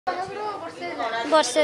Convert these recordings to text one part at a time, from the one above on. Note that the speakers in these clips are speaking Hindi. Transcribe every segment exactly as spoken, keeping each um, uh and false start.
वर्षे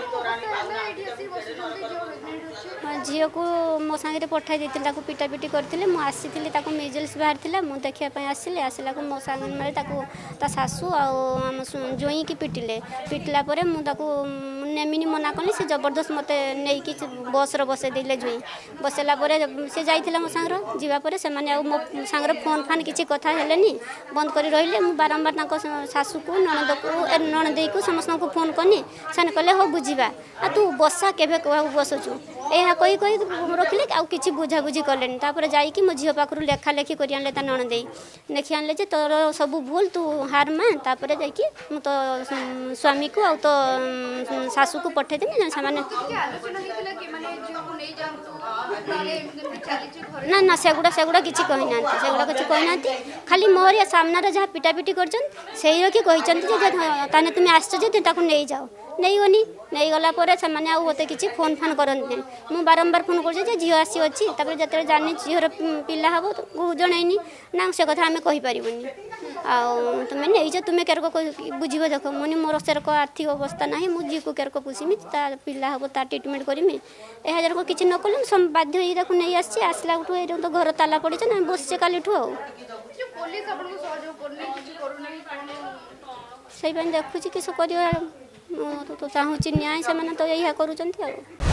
झील को मो सांगे पठाई देती पिटापिटी करते मुझी मिजल्स बाहर था मुझे देखापी आसिले आसला मो सांग मारे शाशु आम जोई की पिटिले पिटिला मुझे नेमिनी मना कली से जबरदस्त मत नहीं कि बस बसई देले जुई बसला से जाइला मो सांगर जावापर से मो सांगर फोन फान किसी कथा हेलेनी बंद कर रही मुझे बारंबार शाशु को नणद को नणद को समस्त को फोन कनी से कहले हो बुझा आ तू बसा के बसचु यह कही कही रखिले आ कि बुझा बुझी कले जाकि मो झील पाखु लेखा लेखी कर आने ता नणद देखी आने तोर सब भूल तू हार मा तापर जाकि मु तो स्वामी को आ तो शाशु को पठेदेमी से ना ना सेगुड़ा सेगुड़ा किसी कही ना सेगुड़ा किसी कही ना खाली मोर सामने जहाँ पिटापिटी कर तुम्हें आसो नहीं जाओ नहीं गनी नहीं गला से मत किसी फोन फान करते मुझे बारंबार फोन कर झील आसी अच्छी जो जानी झीर पिला हम तो जनईनी ना से कथा आम कहीपरबनी तुम्हें नहीं तुम्हें केरक बुझ देख मुझे मोर सेरक आर्थिक अवस्था ना मुझे झी को केरक पोषमी पिला हम ता ट्रिटमेंट करमी यह जरक किसी न कल बाध्य नहीं आसी आसला तो घर ताला पड़ी ना बसचे काली से देखुची किस कर तो चाहूँ न्याय से तो यही करूँ।